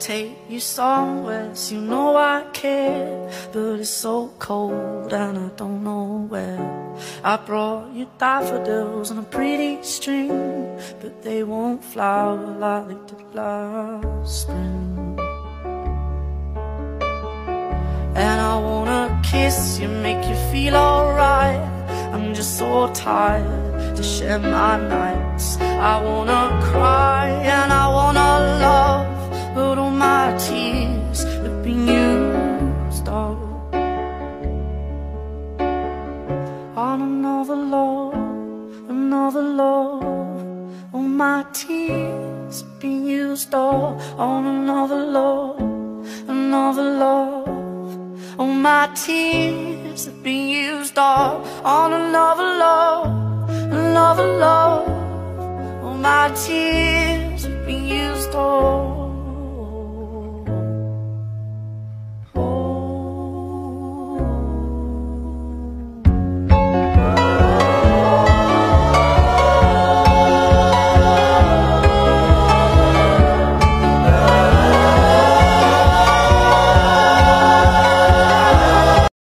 take you somewhere, so you know I care. But it's so cold and I don't know where. I brought you daffodils on a pretty string, but they won't flower like they did last spring. And I wanna kiss you, make you feel alright. I'm just so tired to share my nights. I wanna cry and I wanna love, but all my tears have been used up on another love, another love. All my tears have been used up on another love, another love. All my tears have been used up on another love, another love. All my tears have been used